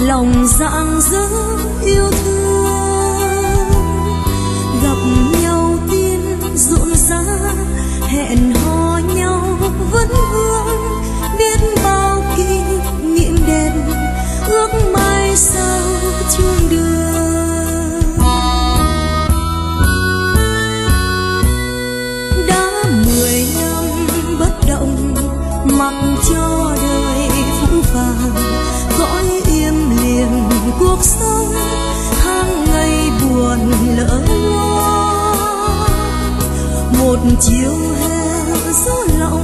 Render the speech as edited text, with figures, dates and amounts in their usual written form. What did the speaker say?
lòng rạng rỡ yêu thương, gặp nhau tiên rộn rã, hẹn hò nhau vẫn hương, biết bao kỷ niệm đẹp, ước mai sau chuông đường. Đã 10 năm bất động, mặc cho đời phũ phàng, cõi im lìm cuộc sống, tháng ngày buồn lỡ loa. Một chiều hè gió lộng